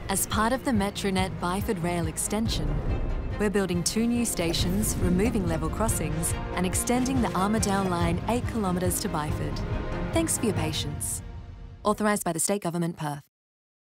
As part of the METRONET Byford Rail Extension, we're building 2 new stations, removing level crossings and extending the Armadale line 8 kilometres to Byford. Thanks for your patience. Authorised by the State Government, Perth.